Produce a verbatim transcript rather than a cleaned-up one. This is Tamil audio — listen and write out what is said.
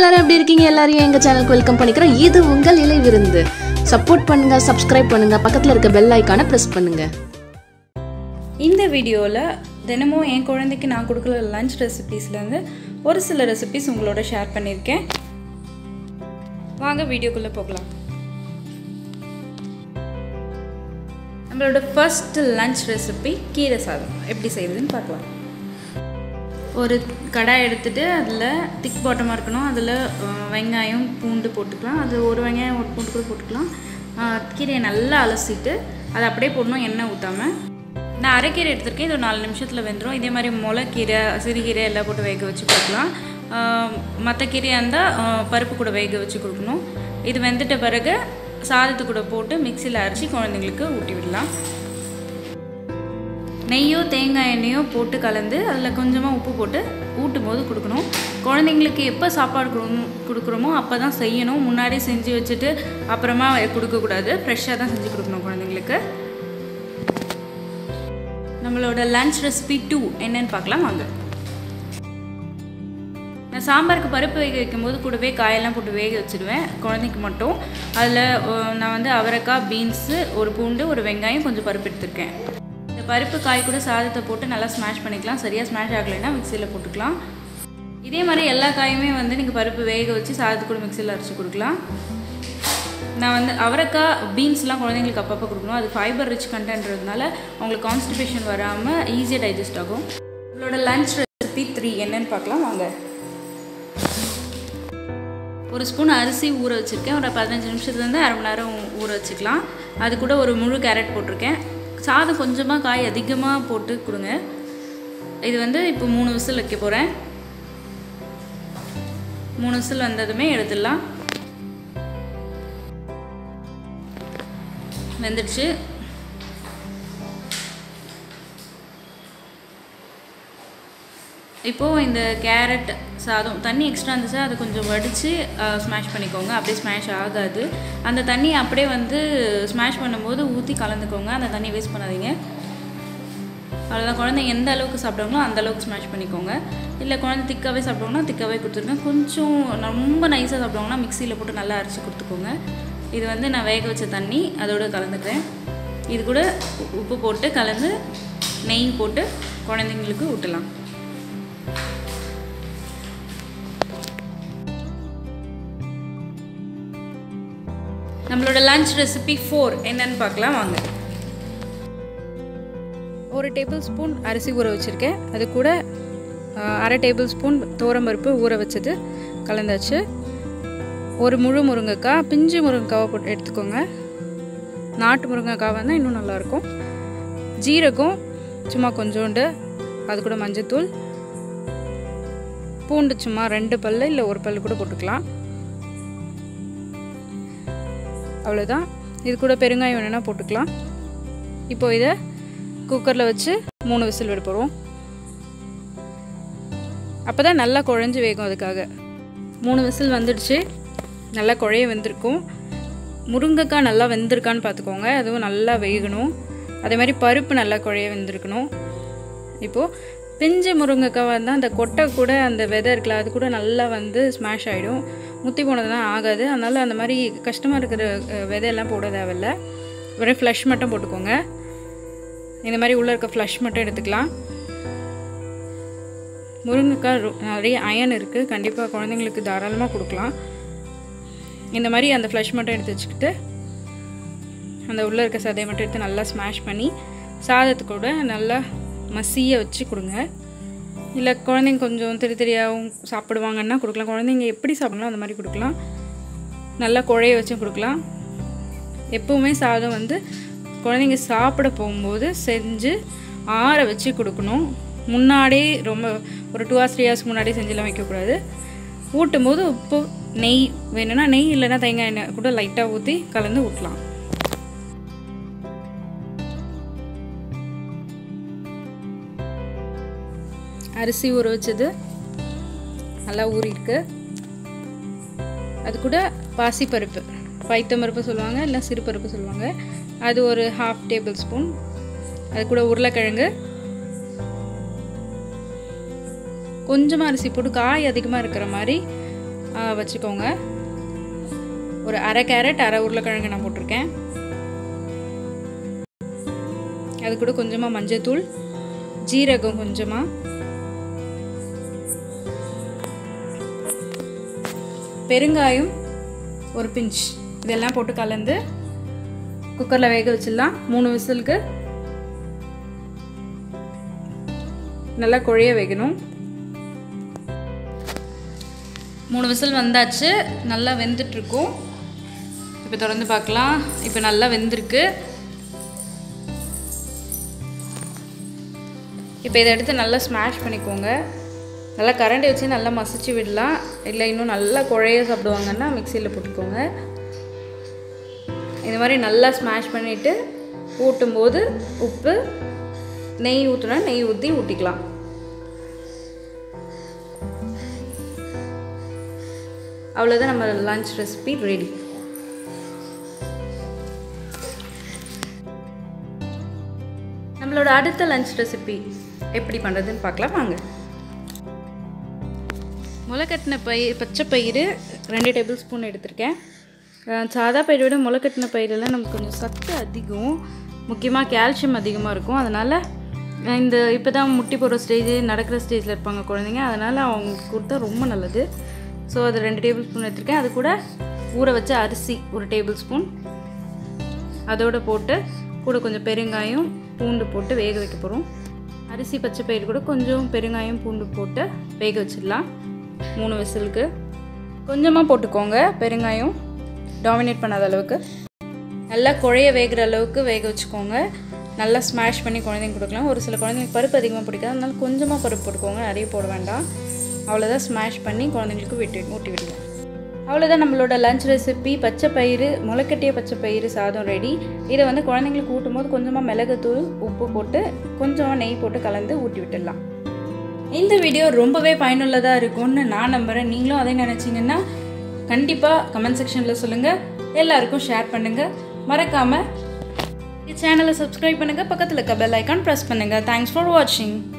எல்லாரும் எப்படி இருக்கீங்க? எல்லாரையும் எங்க சேனலுக்கு வெல்கம் பண்ணிக்கிறோம். இது உங்கள் இலை விருந்து. சப்போர்ட் பண்ணுங்க, சப்ஸ்கிரைப் பண்ணுங்க, பக்கத்துல இருக்க பெல் ஐகானை பிரஸ் பண்ணுங்க. இந்த வீடியோவில் தினமும் என் குழந்தைக்கு நான் கொடுக்குற லஞ்ச் ரெசிபீஸ்லேருந்து ஒரு சில ரெசிபீஸ் உங்களோட ஷேர் பண்ணியிருக்கேன். வாங்க வீடியோக்குள்ளே போகலாம். நம்மளோட ஃபர்ஸ்ட் லஞ்ச் ரெசிபி கீரை சாதம் எப்படி செய்யுதுன்னு பார்க்கலாம். ஒரு கடாய் எடுத்துகிட்டு அதில் திக் பாட்டமாக இருக்கணும். அதில் வெங்காயம் பூண்டு போட்டுக்கலாம். அது ஒரு வெங்காயம் ஒரு பூண்டு கூட போட்டுக்கலாம். கீரையை நல்லா அலசிட்டு அதை அப்படியே போடணும், எண்ணெய் ஊற்றாமல். நான் அரைக்கீரை எடுத்துருக்கேன். இது ஒரு நாலு நிமிஷத்தில் வெந்துடும். இதே மாதிரி முளைக்கீரை சிறுகீரை எல்லாம் போட்டு வேக வச்சு கொடுக்கலாம். மற்ற கீரையாக இருந்தால் பருப்பு கூட வேக வச்சு கொடுக்கணும். இது வெந்துட்ட பிறகு சாதத்து கூட போட்டு மிக்சியில் அரைச்சி குழந்தைங்களுக்கு ஊட்டி விடலாம். நெய்யோ தேங்காய் எண்ணெயோ போட்டு கலந்து அதில் கொஞ்சமாக உப்பு போட்டு ஊட்டும் போது கொடுக்கணும். குழந்தைங்களுக்கு எப்போ சாப்பாடு கொடுக்கணும் கொடுக்குறோமோ அப்போ தான் செய்யணும். முன்னாடியே செஞ்சு வச்சுட்டு அப்புறமா கொடுக்கக்கூடாது. ஃப்ரெஷ்ஷாக தான் செஞ்சு கொடுக்கணும் குழந்தைங்களுக்கு. நம்மளோட லஞ்ச் ரெசிபி டூ என்னன்னு பார்க்கலாம் வாங்க. நான் சாம்பாருக்கு பருப்பு வேக வைக்கும்போது கூடவே காயெல்லாம் போட்டு வேக வச்சுடுவேன் குழந்தைக்கு மட்டும். அதில் நான் வந்து அவரைக்காய், பீன்ஸு, ஒரு பூண்டு, ஒரு வெங்காயம், கொஞ்சம் பருப்பு எடுத்துருக்கேன். இந்த பருப்பு காய் கூட சாதத்தை போட்டு நல்லா ஸ்மாஷ் பண்ணிக்கலாம். சரியாக ஸ்மாஷ் ஆகலைன்னா மிக்சியில் போட்டுக்கலாம். இதே மாதிரி எல்லா காயுமே வந்து நீங்கள் பருப்பு வேக வச்சு சாதத்து கூட மிக்சியில் அரைச்சி கொடுக்கலாம். நான் வந்து அவரைக்காய், பீன்ஸ்லாம் குழந்தைங்களுக்கு அப்பப்போ கொடுக்கணும். அது ஃபைபர் ரிச் கண்டென்ட்றதுனால அவங்களுக்கு கான்ஸ்டிபேஷன் வராமல் ஈஸியாக டைஜஸ்ட் ஆகும். உங்களோட லஞ்ச் ரெசிபி த்ரீ என்னன்னு பார்க்கலாம் வாங்க. ஒரு ஸ்பூன் அரிசி ஊற வச்சுருக்கேன். ஒரு பதினஞ்சு நிமிஷத்துலேருந்து அரை மணி நேரம் ஊற வச்சுக்கலாம். அது கூட ஒரு முழு கேரட் போட்டிருக்கேன். சாதம் கொஞ்சமாக காய் அதிகமாக போட்டு கொடுங்க. இது வந்து இப்போ மூணு விசில் வைக்க போகிறேன். மூணு விசில் வந்ததுமே எடுத்துடலாம். வெந்துடுச்சு. இப்போது இந்த கேரட் சாதம் தண்ணி எக்ஸ்ட்ரா இருந்துச்சு, அதை கொஞ்சம் வடித்து ஸ்மாஷ் பண்ணிக்கோங்க. அப்படியே ஸ்மாஷ் ஆகாது. அந்த தண்ணி அப்படியே வந்து ஸ்மாஷ் பண்ணும்போது ஊற்றி கலந்துக்கோங்க. அந்த தண்ணி வேஸ்ட் பண்ணாதீங்க. அவ்வளோதான். குழந்தைங்க எந்த அளவுக்கு சாப்பிடுவாங்களோ அந்த அளவுக்கு ஸ்மாஷ் பண்ணிக்கோங்க. இல்லை குழந்தை திக்காகவே சாப்பிடுவாங்கன்னா திக்காகவே கொடுத்துருங்க. கொஞ்சம் ரொம்ப நைஸாக சாப்பிடுவாங்கன்னா மிக்சியில் போட்டு நல்லா அரைச்சி கொடுத்துக்கோங்க. இது வந்து நான் வேக வச்ச தண்ணி அதோடு கலந்துக்கிறேன். இது கூட உப்பு போட்டு கலந்து நெய் போட்டு குழந்தைங்களுக்கு ஊட்டலாம். நம்மளோட லஞ்ச் ரெசிபி ஃபோர் என்னன்னு பார்க்கலாம் வாங்க. ஒரு டேபிள் ஸ்பூன் அரிசி ஊற வச்சுருக்கேன். அது கூட அரை டேபிள் ஸ்பூன் துவரம்பருப்பு ஊற வச்சது கலந்தாச்சு. ஒரு முழு முருங்கைக்காய், பிஞ்சு முருங்கைக்காவை போட்டு எடுத்துக்கோங்க. நாட்டு முருங்கைக்காய் வந்தால் இன்னும் நல்லாயிருக்கும். ஜீரகம் சும்மா கொஞ்சோண்டு, அது கூட மஞ்சத்தூள், பூண்டு சும்மா ரெண்டு பல் இல்லை ஒரு பல் கூட போட்டுக்கலாம். அவ்வளோதான். இது கூட பெருங்காயம் வேணுன்னா போட்டுக்கலாம். இப்போ இதை குக்கரில் வச்சு மூணு விசில் விட போகிறோம். அப்போ தான் நல்லா குழஞ்சி வேகும். அதுக்காக மூணு விசில் வந்துடுச்சு. நல்லா குழைய வெந்திருக்கும். முருங்கைக்காய் நல்லா வெந்திருக்கான்னு பார்த்துக்கோங்க. அதுவும் நல்லா வேகணும். அதே மாதிரி பருப்பு நல்லா குழைய வெந்திருக்கணும். இப்போது பிஞ்சு முருங்கைக்காய் வந்தால் அந்த கொட்டை கூட அந்த விதை இருக்குல்ல அது கூட நல்லா வந்து ஸ்மாஷ் ஆகிடும். முத்தி போனதுலாம் ஆகாது. அதனால் அந்த மாதிரி கஷ்டமாக இருக்கிற விதையெல்லாம் போட தேவையில்லை. வெறும் ஃப்ளஷ் மட்டும் போட்டுக்கோங்க. இந்த மாதிரி உள்ளே இருக்க ஃப்ளஷ் மட்டும் எடுத்துக்கலாம். முருங்கைக்காய் நிறைய அயன் இருக்குது. கண்டிப்பாக குழந்தைங்களுக்கு தாராளமாக கொடுக்கலாம். இந்த மாதிரி அந்த ஃப்ளஷ் மட்டும் எடுத்து வச்சுக்கிட்டு அந்த உள்ளே இருக்க சதையை மட்டும் எடுத்து நல்லா ஸ்மாஷ் பண்ணி சாதத்து கூட நல்லா மசிய வச்சு கொடுங்க. இல்லை குழந்தைங்க கொஞ்சம் திரி தெரியாகவும் சாப்பிடுவாங்கன்னா கொடுக்கலாம். குழந்தைங்க எப்படி சாப்பிடலாம் அந்த மாதிரி கொடுக்கலாம். நல்லா குழைய வச்சும் கொடுக்கலாம். எப்போவுமே சாதம் வந்து குழந்தைங்க சாப்பிட போகும்போது செஞ்சு ஆற வச்சு கொடுக்கணும். முன்னாடியே ரொம்ப ஒரு டூ ஹவர்ஸ் த்ரீ ஹவர்ஸ்க்கு முன்னாடியே செஞ்செல்லாம் வைக்கக்கூடாது. ஊட்டும் போது உப்பு, நெய் வேணும்னா நெய் இல்லைன்னா தேங்காய் எண்ணெய் கூட லைட்டாக ஊற்றி கலந்து ஊட்டலாம். அரிசி ஊற வச்சது நல்லா ஊறிருக்கு. அது கூட பாசிப்பருப்பு, பைத்தம்பருப்பு சொல்லுவாங்க, இல்லை சிறுபருப்பு சொல்லுவாங்க, அது ஒரு ஹாஃப் டேபிள் ஸ்பூன். அது கூட உருளைக்கிழங்கு, கொஞ்சமாக அரிசி போட்டு காய் அதிகமாக இருக்கிற மாதிரி வச்சுக்கோங்க. ஒரு அரை கேரட் அரை உருளைக்கிழங்கு நான் போட்டிருக்கேன். அது கூட கொஞ்சமாக மஞ்சள்தூள், ஜீரகம் கொஞ்சமாக, பெருங்காயம் ஒரு பிஞ்ச், இதெல்லாம் போட்டு கலந்து குக்கரில் வேக வச்சிடலாம். மூணு விசிலுக்கு நல்லா குழைய வேகணும். மூணு விசில் வந்தாச்சு, நல்லா வெந்துட்டுருக்கும். இப்போ திறந்து பார்க்கலாம். இப்போ நல்லா வெந்திருக்கு. இப்போ இதை எடுத்து நல்லா ஸ்மாஷ் பண்ணிக்கோங்க. நல்லா கரண்டி வச்சு நல்லா மசிச்சு விடலாம். இல்லை இன்னும் நல்லா குழைய சாப்பிடுவாங்கன்னா மிக்சியில் போட்டுக்கோங்க. இந்த மாதிரி நல்லா ஸ்மாஷ் பண்ணிவிட்டு ஊட்டும்போது உப்பு, நெய் ஊற்றினா நெய் ஊற்றி ஊற்றிக்கலாம். அவ்வளோதான், நம்ம லஞ்ச் ரெசிபி ரெடி. நம்மளோட அடுத்த லஞ்ச் ரெசிபி எப்படி பண்ணுறதுன்னு பார்க்கலாம் வாங்க. முளைக்கட்டின பயிர், பச்சை பயிறு ரெண்டு டேபிள் ஸ்பூன் எடுத்திருக்கேன். சாதா பயிரை விட முளைக்கட்டின பயிரெல்லாம் நமக்கு கொஞ்சம் சத்து அதிகம், முக்கியமாக கால்சியம் அதிகமாக இருக்கும். அதனால் இந்த இப்போ தான் முட்டி போடுற ஸ்டேஜ், நடக்கிற ஸ்டேஜில் இருப்பாங்க குழந்தைங்க, அதனால் அவங்களுக்கு கொடுத்தா ரொம்ப நல்லது. ஸோ அது ரெண்டு டேபிள் ஸ்பூன் எடுத்திருக்கேன். அது கூட ஊற வச்ச அரிசி ஒரு டேபிள் ஸ்பூன், அதோடு போட்டு கூட கொஞ்சம் பெருங்காயம், பூண்டு போட்டு வேக வைக்க போகிறோம். அரிசி பச்சை பயிறு கூட கொஞ்சம் பெருங்காயம் பூண்டு போட்டு வேக வச்சிடலாம். மூணு விசிலுக்கு கொஞ்சமாக போட்டுக்கோங்க. பெருங்காயம் டாமினேட் பண்ணாத அளவுக்கு நல்லா குழைய வேகிற அளவுக்கு வேக வச்சுக்கோங்க. நல்லா ஸ்மாஷ் பண்ணி குழந்தைங்க கொடுக்கலாம். ஒரு சில குழந்தைங்களுக்கு பருப்பு அதிகமாக பிடிக்காது, அதனால கொஞ்சமாக பருப்பு போட்டுக்கோங்க, நிறைய போட வேண்டாம். அவ்வளோதான், ஸ்மாஷ் பண்ணி குழந்தைங்களுக்கு விட்டு ஊட்டி விடுங்க. அவ்வளோதான், நம்மளோட லஞ்ச் ரெசிபி பச்சை பயிறு, முளைக்கட்டிய பச்சை பயிறு சாதம் ரெடி. இதை வந்து குழந்தைங்களுக்கு ஊட்டும் போது கொஞ்சமாக மிளகுத்தூள், உப்பு போட்டு கொஞ்சமாக நெய் போட்டு கலந்து ஊட்டி விட்டுடலாம். இந்த வீடியோ ரொம்பவே பயனுள்ளதாக இருக்கும்னு நான் நம்புகிறேன். நீங்களும் அதே நினச்சிங்கன்னா கண்டிப்பாக கமெண்ட் செக்ஷனில் சொல்லுங்கள். எல்லாருக்கும் ஷேர் பண்ணுங்கள். மறக்காமல் சேனலை சப்ஸ்கிரைப் பண்ணுங்கள். பக்கத்தில் இருக்க பெல் ஐக்கான் ப்ரெஸ் பண்ணுங்கள். தேங்க்ஸ் ஃபார் வாட்சிங்.